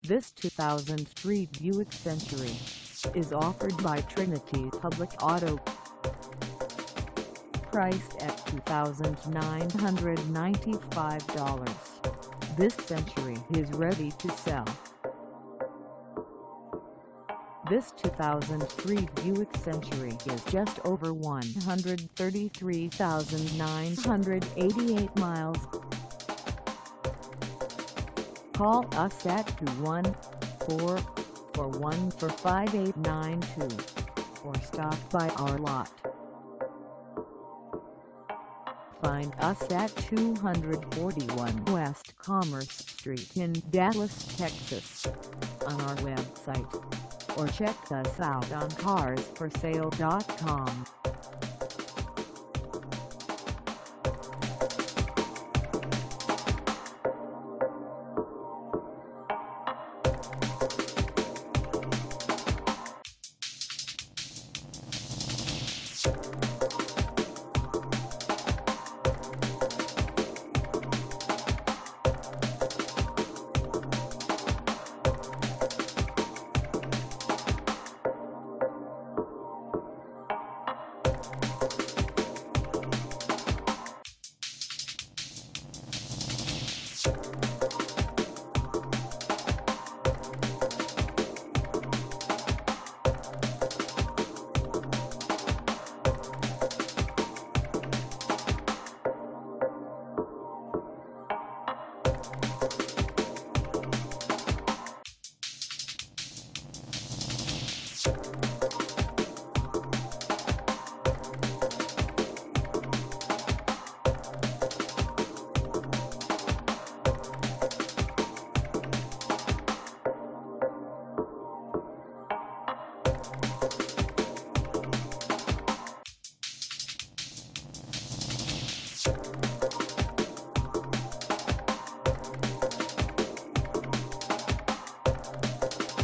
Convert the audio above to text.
This 2003 Buick Century is offered by Trinity Public Auto. Priced at $2,995, this Century is ready to sell. This 2003 Buick Century is just over 133,988 miles. Call us at 214-414-5892 or stop by our lot. Find us at 241 West Commerce Street in Dallas, Texas, on our website, or check us out on carsforsale.com.